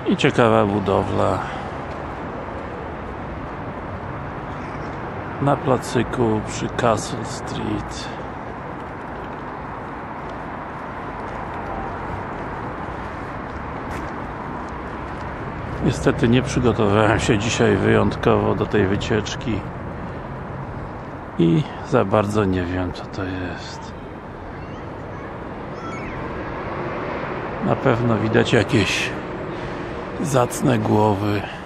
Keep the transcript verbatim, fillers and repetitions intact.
I ciekawa budowla na placyku przy Castle Street. Niestety nie przygotowałem się dzisiaj wyjątkowo do tej wycieczki i za bardzo nie wiem, co to jest. Na pewno widać jakieś zacne głowy.